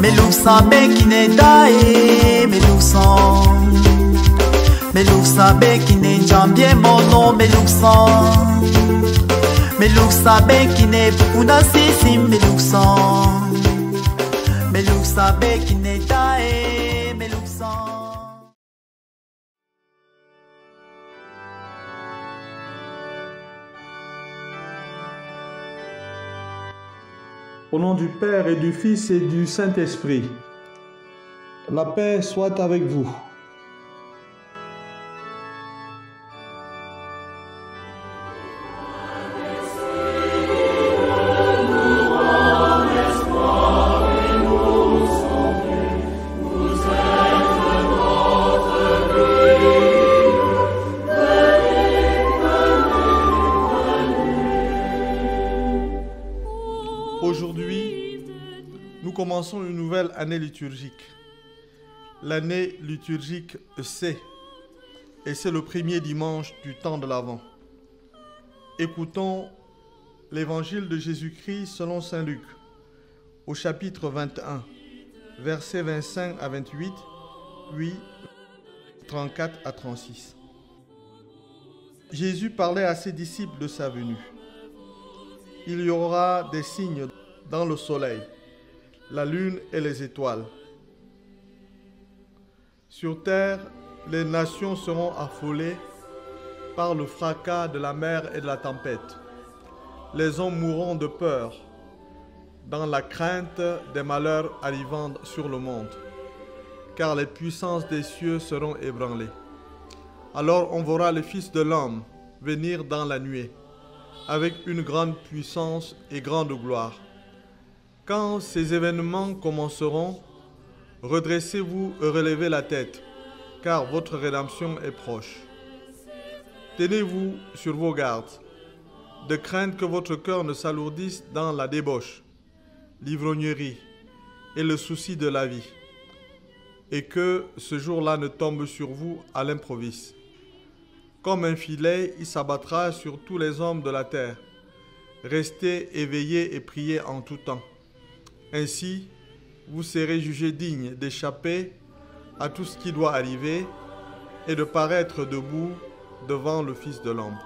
Melusa bekine dae, Melusa bekine njambie mono Melusa bekine puna sisi Melusa bekine dae, Melusa. Au nom du Père et du Fils et du Saint-Esprit, la paix soit avec vous. Aujourd'hui, nous commençons une nouvelle année liturgique. L'année liturgique C. Et c'est le premier dimanche du temps de l'Avent. Écoutons l'évangile de Jésus-Christ selon saint Luc, au chapitre 21, versets 25 à 28, puis 34 à 36. Jésus parlait à ses disciples de sa venue. Il y aura des signes dans le soleil, la lune et les étoiles. Sur terre, les nations seront affolées par le fracas de la mer et de la tempête. Les hommes mourront de peur dans la crainte des malheurs arrivant sur le monde, car les puissances des cieux seront ébranlées. Alors on verra le Fils de l'homme venir dans la nuée, avec une grande puissance et grande gloire. Quand ces événements commenceront, redressez-vous et relevez la tête, car votre rédemption est proche. Tenez-vous sur vos gardes, de crainte que votre cœur ne s'alourdisse dans la débauche, l'ivrognerie et le souci de la vie, et que ce jour-là ne tombe sur vous à l'improviste. Comme un filet, il s'abattra sur tous les hommes de la terre. Restez éveillés et priez en tout temps. Ainsi, vous serez jugés dignes d'échapper à tout ce qui doit arriver et de paraître debout devant le Fils de l'homme.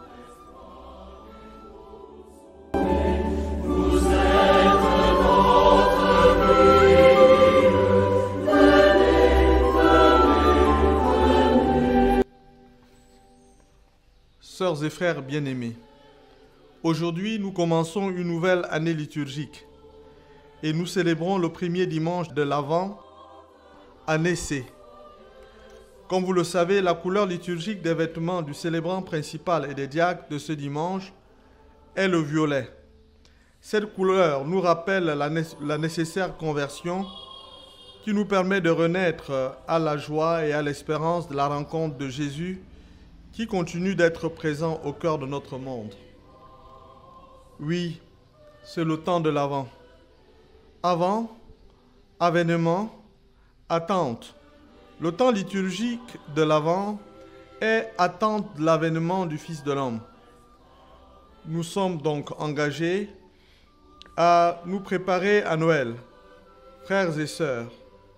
Sœurs et frères bien-aimés, aujourd'hui nous commençons une nouvelle année liturgique et nous célébrons le premier dimanche de l'Avent, année C. Comme vous le savez, la couleur liturgique des vêtements du célébrant principal et des diacres de ce dimanche est le violet. Cette couleur nous rappelle la nécessaire conversion qui nous permet de renaître à la joie et à l'espérance de la rencontre de Jésus qui continue d'être présent au cœur de notre monde. Oui, c'est le temps de l'Avent. Avant, avènement, attente. Le temps liturgique de l'Avent est attente de l'avènement du Fils de l'homme. Nous sommes donc engagés à nous préparer à Noël, frères et sœurs.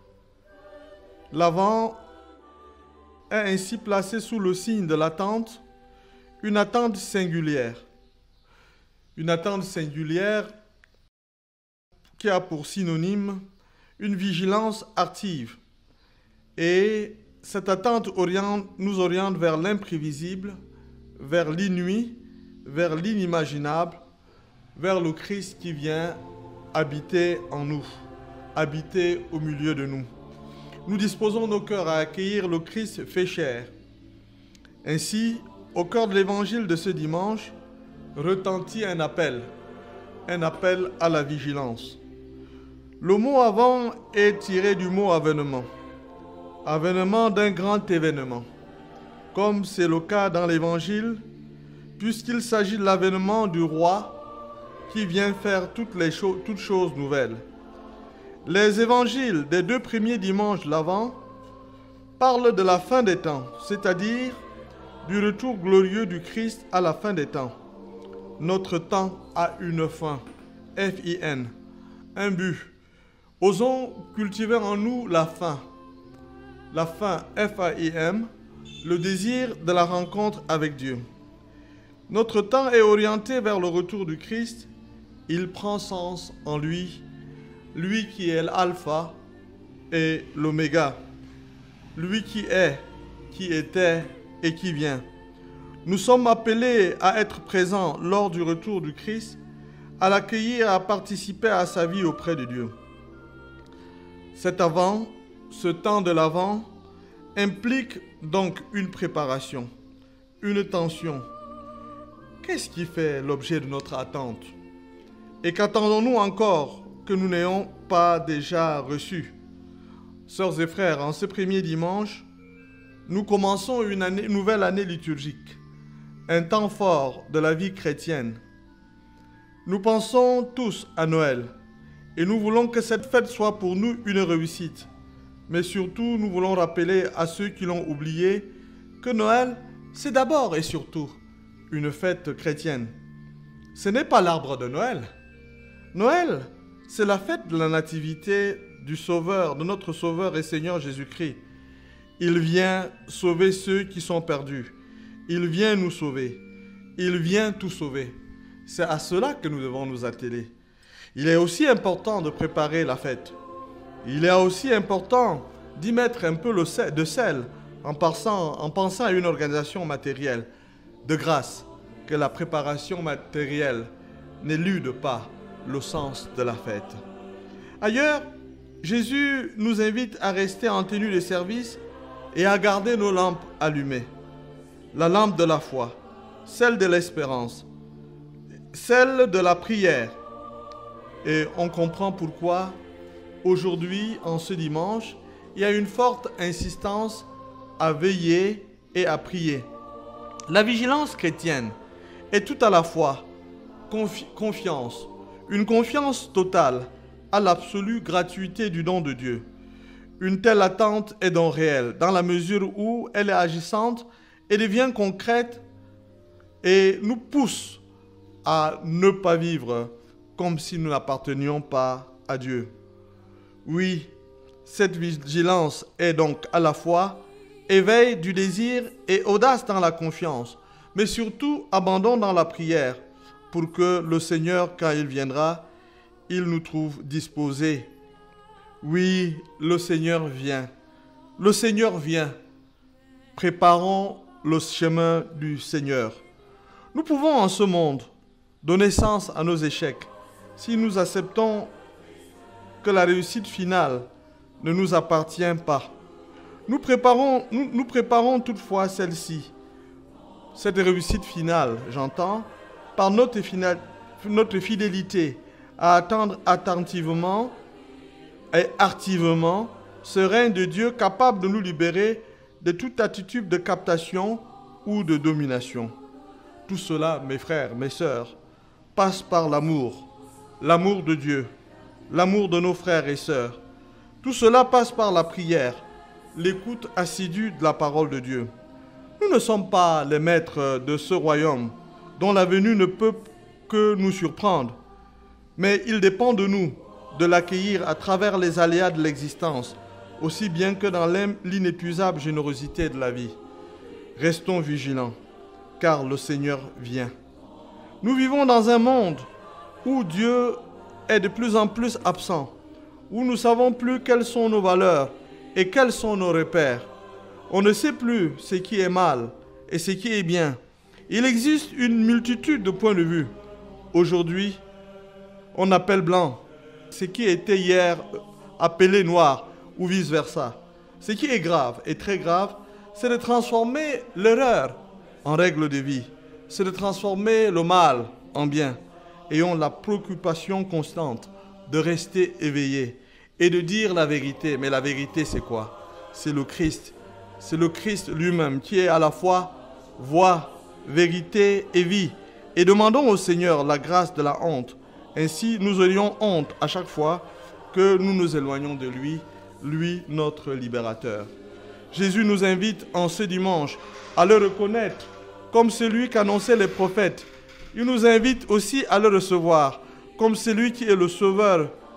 L'Avent est ainsi placé sous le signe de l'attente, une attente singulière. Une attente singulière qui a pour synonyme une vigilance active. Et cette attente nous oriente vers l'imprévisible, vers l'inouï, vers l'inimaginable, vers le Christ qui vient habiter en nous, habiter au milieu de nous. Nous disposons nos cœurs à accueillir le Christ fait chair. Ainsi, au cœur de l'évangile de ce dimanche, retentit un appel à la vigilance. Le mot avant est tiré du mot avènement, avènement d'un grand événement, comme c'est le cas dans l'évangile, puisqu'il s'agit de l'avènement du roi qui vient faire toutes choses nouvelles. Les évangiles des 2 premiers dimanches de l'Avent parlent de la fin des temps, c'est-à-dire du retour glorieux du Christ à la fin des temps. Notre temps a une fin, F-I-N, un but, Osons cultiver en nous la faim, F-A-I-M, le désir de la rencontre avec Dieu. Notre temps est orienté vers le retour du Christ. Il prend sens en lui, lui qui est l'alpha et l'oméga, lui qui est, qui était et qui vient. Nous sommes appelés à être présents lors du retour du Christ, à l'accueillir et à participer à sa vie auprès de Dieu. Ce temps de l'avant implique donc une préparation, une tension. Qu'est-ce qui fait l'objet de notre attente? Et qu'attendons-nous encore que nous n'ayons pas déjà reçu? Sœurs et frères, en ce premier dimanche, nous commençons une nouvelle année liturgique, un temps fort de la vie chrétienne. Nous pensons tous à Noël et nous voulons que cette fête soit pour nous une réussite. Mais surtout, nous voulons rappeler à ceux qui l'ont oublié que Noël, c'est d'abord et surtout une fête chrétienne. Ce n'est pas l'arbre de Noël. Noël, c'est la fête de la nativité du Sauveur, de notre Sauveur et Seigneur Jésus-Christ. Il vient sauver ceux qui sont perdus. Il vient nous sauver. Il vient tout sauver. C'est à cela que nous devons nous atteler. Il est aussi important de préparer la fête. Il est aussi important d'y mettre un peu de sel en pensant à une organisation matérielle. De grâce, que la préparation matérielle n'élude pas le sens de la fête. Ailleurs, Jésus nous invite à rester en tenue de service et à garder nos lampes allumées. La lampe de la foi, celle de l'espérance, celle de la prière. Et on comprend pourquoi aujourd'hui, en ce dimanche, il y a une forte insistance à veiller et à prier. La vigilance chrétienne est tout à la fois confiance, une confiance totale à l'absolue gratuité du don de Dieu. Une telle attente est donc réelle, dans la mesure où elle est agissante et devient concrète et nous pousse à ne pas vivre comme si nous n'appartenions pas à Dieu. Oui, cette vigilance est donc à la fois éveil du désir et audace dans la confiance, mais surtout abandon dans la prière, pour que le Seigneur, quand il viendra, il nous trouve disposés. Oui, le Seigneur vient. Le Seigneur vient. Préparons le chemin du Seigneur. Nous pouvons en ce monde donner sens à nos échecs si nous acceptons que la réussite finale ne nous appartient pas. Nous préparons toutefois celle-ci, cette réussite finale, j'entends, par notre fidélité à attendre attentivement et activement ce règne de Dieu capable de nous libérer de toute attitude de captation ou de domination. Tout cela, mes frères, mes sœurs, passe par l'amour de Dieu, l'amour de nos frères et sœurs. Tout cela passe par la prière, l'écoute assidue de la parole de Dieu. Nous ne sommes pas les maîtres de ce royaume dont la venue ne peut que nous surprendre, mais il dépend de nous de l'accueillir à travers les aléas de l'existence, aussi bien que dans l'inépuisable générosité de la vie. Restons vigilants, car le Seigneur vient. Nous vivons dans un monde où Dieu est de plus en plus absent, où nous ne savons plus quelles sont nos valeurs et quels sont nos repères. On ne sait plus ce qui est mal et ce qui est bien. Il existe une multitude de points de vue. Aujourd'hui, on appelle blanc ce qui était hier appelé noir ou vice-versa. Ce qui est grave et très grave, c'est de transformer l'erreur en règle de vie. C'est de transformer le mal en bien. Ayons la préoccupation constante de rester éveillés et de dire la vérité. Mais la vérité, c'est quoi? C'est le Christ. C'est le Christ lui-même qui est à la fois voie, vérité et vie. Et demandons au Seigneur la grâce de la honte. Ainsi, nous aurions honte à chaque fois que nous nous éloignons de lui, lui notre libérateur. Jésus nous invite en ce dimanche à le reconnaître comme celui qu'annonçaient les prophètes. Il nous invite aussi à le recevoir comme celui qui est le sauveur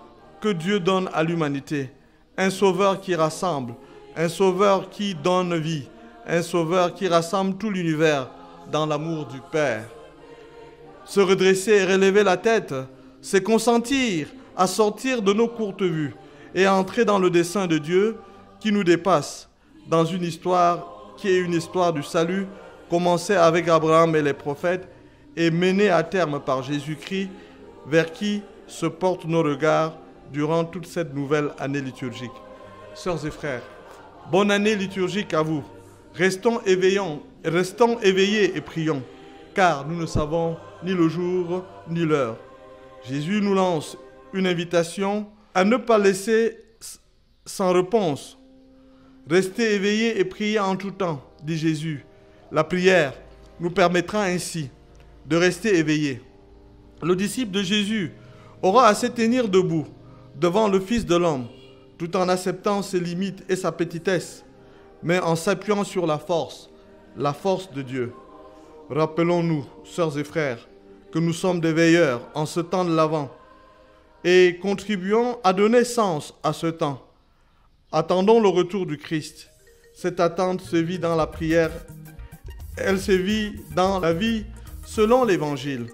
que Dieu donne à l'humanité. Un sauveur qui rassemble, un sauveur qui donne vie, un sauveur qui rassemble tout l'univers dans l'amour du Père. Se redresser et relever la tête, c'est consentir à sortir de nos courtes vues et à entrer dans le dessein de Dieu qui nous dépasse, dans une histoire qui est une histoire du salut, commencée avec Abraham et les prophètes et menée à terme par Jésus-Christ, vers qui se portent nos regards durant toute cette nouvelle année liturgique. Sœurs et frères, bonne année liturgique à vous. Restons éveillés et prions, car nous ne savons ni le jour ni l'heure. Jésus nous lance une invitation à ne pas laisser sans réponse. Restez éveillés et priez en tout temps, dit Jésus. La prière nous permettra ainsi de rester éveillés. Le disciple de Jésus aura à se tenir debout devant le Fils de l'homme, tout en acceptant ses limites et sa petitesse, mais en s'appuyant sur la force de Dieu. Rappelons-nous, sœurs et frères, que nous sommes des veilleurs en ce temps de l'Avent et contribuons à donner sens à ce temps. Attendons le retour du Christ. Cette attente se vit dans la prière, elle se vit dans la vie selon l'Évangile.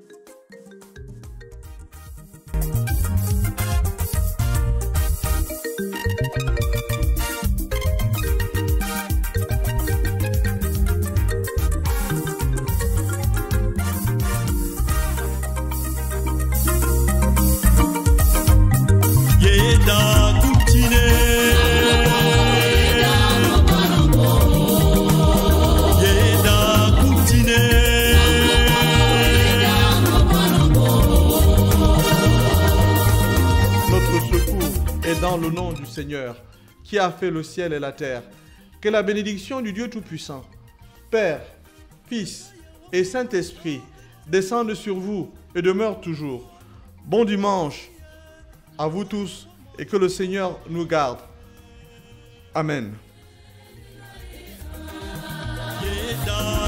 Dans le nom du Seigneur, qui a fait le ciel et la terre, que la bénédiction du Dieu Tout-Puissant, Père, Fils et Saint-Esprit descende sur vous et demeure toujours. Bon dimanche à vous tous et que le Seigneur nous garde. Amen.